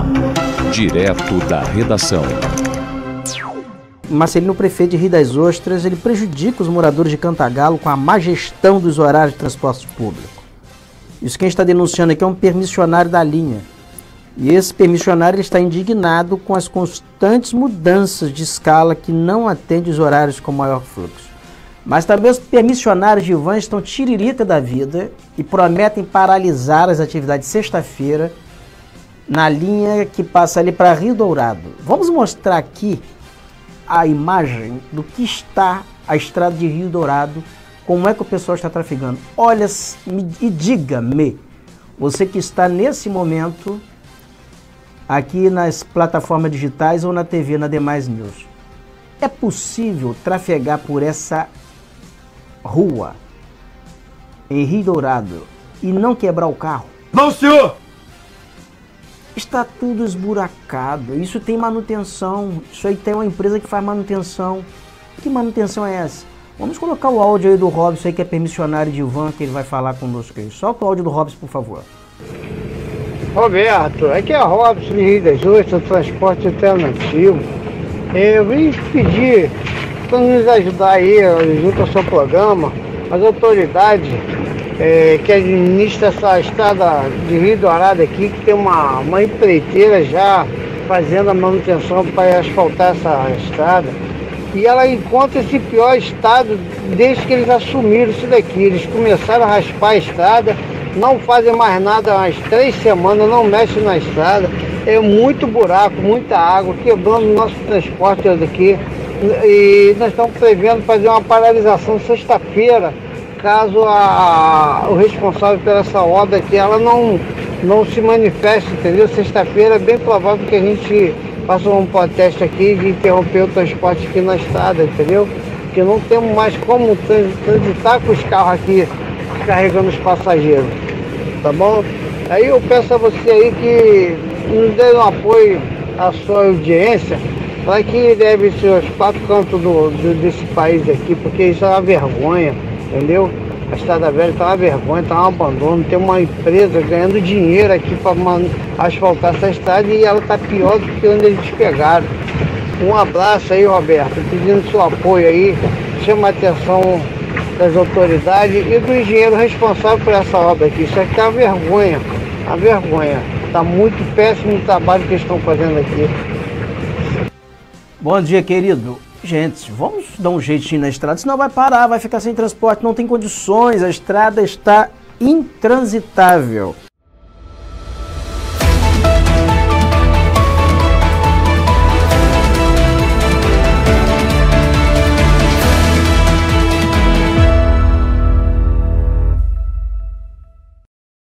Direto da redação. Marcelino, prefeito de Rio das Ostras, ele prejudica os moradores de Cantagalo com a má gestão dos horários de transporte público. Isso quem está denunciando aqui é um permissionário da linha. E esse permissionário ele está indignado com as constantes mudanças de escala que não atendem os horários com maior fluxo. Mas também os permissionários de van estão tiririca da vida e prometem paralisar as atividades sexta-feira na linha que passa ali para Rio Dourado. Vamos mostrar aqui a imagem do que está a estrada de Rio Dourado, como é que o pessoal está trafegando. Olha e diga-me, você que está nesse momento aqui nas plataformas digitais ou na TV, na Demais News, é possível trafegar por essa rua em Rio Dourado e não quebrar o carro? Não, senhor! Está tudo esburacado, isso tem manutenção, isso aí tem uma empresa que faz manutenção. Que manutenção é essa? Vamos colocar o áudio aí do Robson, aí, que é permissionário de van, que ele vai falar conosco aí. Solta o áudio do Robson, por favor. Roberto, aqui é Robson de Rio das Ostras, transporte alternativo. Eu vim pedir para nos ajudar aí, junto ao seu programa, as autoridades que administra essa estrada de Rio Dourado aqui, que tem uma empreiteira já fazendo a manutenção para asfaltar essa estrada. E ela encontra esse pior estado desde que eles assumiram isso daqui. Eles começaram a raspar a estrada, não fazem mais nada há umas 3 semanas, não mexem na estrada. É muito buraco, muita água, quebrando o nosso transporte aqui. E nós estamos prevendo fazer uma paralisação sexta-feira, caso o responsável por essa obra aqui, ela não se manifeste, entendeu? Sexta-feira é bem provável que a gente faça um protesto aqui de interromper o transporte aqui na estrada, entendeu? Porque não temos mais como transitar com os carros aqui, carregando os passageiros, tá bom? Aí eu peço a você aí que nos dê um apoio à sua audiência, para que deve ser os 4 cantos desse país aqui, porque isso é uma vergonha, entendeu? A Estrada Velha está uma vergonha, está um abandono. Tem uma empresa ganhando dinheiro aqui para asfaltar essa estrada e ela está pior do que onde eles pegaram. Um abraço aí, Roberto, pedindo seu apoio aí, chama a atenção das autoridades e do engenheiro responsável por essa obra aqui. Isso aqui é uma vergonha, uma vergonha. Está muito péssimo o trabalho que eles estão fazendo aqui. Bom dia, querido. Gente, vamos dar um jeitinho na estrada, senão vai parar, vai ficar sem transporte, não tem condições, a estrada está intransitável.